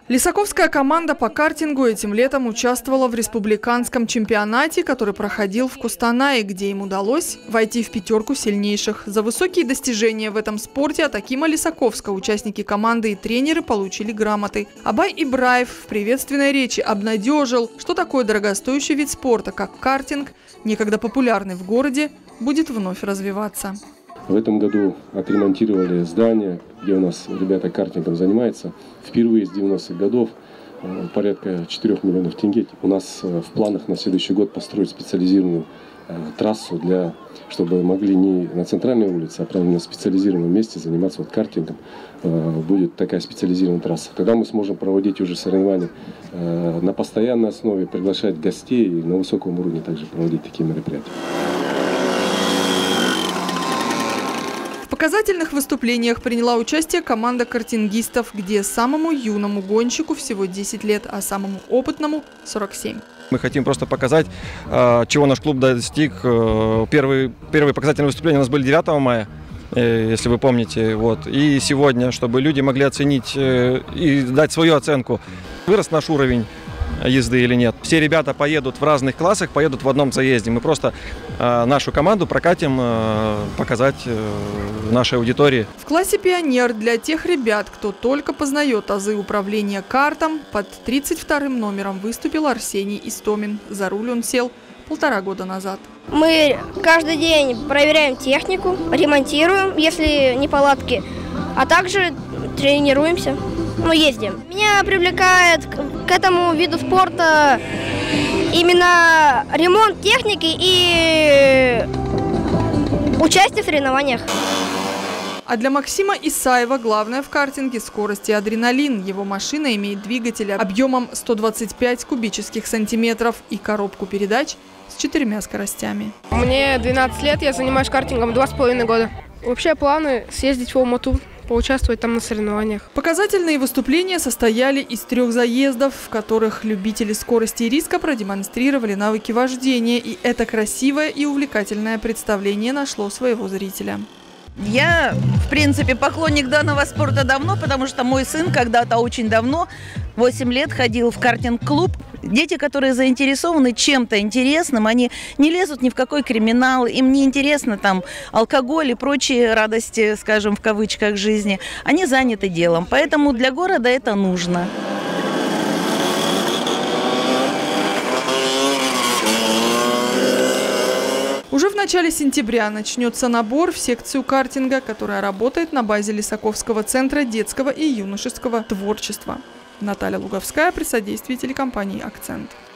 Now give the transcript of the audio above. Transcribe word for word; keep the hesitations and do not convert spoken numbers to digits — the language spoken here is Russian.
Лисаковская команда по картингу этим летом участвовала в республиканском чемпионате, который проходил в Кустанае, где им удалось войти в пятерку сильнейших. За высокие достижения в этом спорте от Акима Лисаковска участники команды и тренеры получили грамоты. Абай Ибраев в приветственной речи обнадежил, что такой дорогостоящий вид спорта, как картинг, некогда популярный в городе, будет вновь развиваться. В этом году отремонтировали здание, где у нас ребята картингом занимаются. Впервые с девяностых годов порядка четырёх миллионов тенге. У нас в планах на следующий год построить специализированную трассу, для, чтобы могли не на центральной улице, а прямо на специализированном месте заниматься вот картингом. Будет такая специализированная трасса. Тогда мы сможем проводить уже соревнования на постоянной основе, приглашать гостей и на высоком уровне также проводить такие мероприятия. В показательных выступлениях приняла участие команда картингистов, где самому юному гонщику всего десять лет, а самому опытному – сорок семь. Мы хотим просто показать, чего наш клуб достиг. Первые, первые показательные выступления у нас были девятого мая, если вы помните. Вот. И сегодня, чтобы люди могли оценить и дать свою оценку, вырос наш уровень езды или нет. Все ребята поедут в разных классах, поедут в одном заезде. Мы просто э, нашу команду прокатим, э, показать э, нашей аудитории. В классе «Пионер» для тех ребят, кто только познает азы управления картом, под тридцать вторым номером выступил Арсений Истомин. За руль он сел полтора года назад. Мы каждый день проверяем технику, ремонтируем, если неполадки, а также тренируемся. Мы ездим. Меня привлекает к этому виду спорта именно ремонт техники и участие в соревнованиях. А для Максима Исаева главное в картинге – скорость и адреналин. Его машина имеет двигатель объемом сто двадцать пять кубических сантиметров и коробку передач с четырьмя скоростями. Мне двенадцать лет, я занимаюсь картингом два с половиной года. Вообще планы съездить в Алмату, поучаствовать там на соревнованиях. Показательные выступления состояли из трех заездов, в которых любители скорости и риска продемонстрировали навыки вождения. И это красивое и увлекательное представление нашло своего зрителя. Я, в принципе, поклонник данного спорта давно, потому что мой сын когда-то очень давно, восемь лет, ходил в картинг-клуб. Дети, которые заинтересованы чем-то интересным, они не лезут ни в какой криминал, им не интересно там алкоголь и прочие радости, скажем, в кавычках, жизни. Они заняты делом, поэтому для города это нужно. Уже в начале сентября начнется набор в секцию картинга, которая работает на базе Лисаковского центра детского и юношеского творчества. Наталья Луговская при содействии телекомпании «Акцент».